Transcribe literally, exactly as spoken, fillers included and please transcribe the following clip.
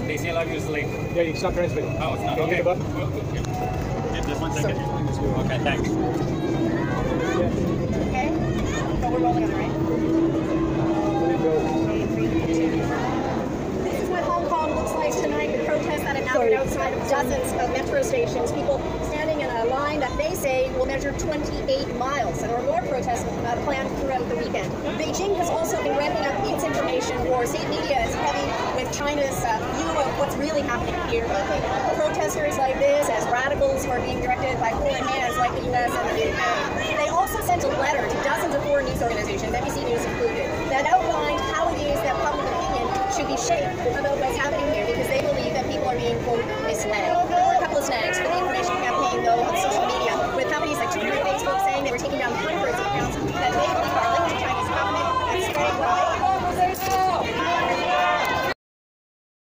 They say live is late. Yeah, it's not transmitting. Oh, it's not. Can you Okay. hit the button? Okay. Yeah, just one second. Okay, thanks. Okay? So we're rolling on, right? This is what Hong Kong looks like tonight with protests that have gathered outside of dozens of metro stations. People standing in a line that they say will measure twenty-eight miles. And there are more protests uh, planned throughout the weekend. Beijing has also been ramping up its information war. State media is heavy with China's uh, view of what's really happening here. Protesters like this as radicals who are being directed by foreign hands like the U S and the U K. They also sent a letter to dozens of foreign news organizations, N B C News included, that outlined how it is that public opinion should be shaped about what's happening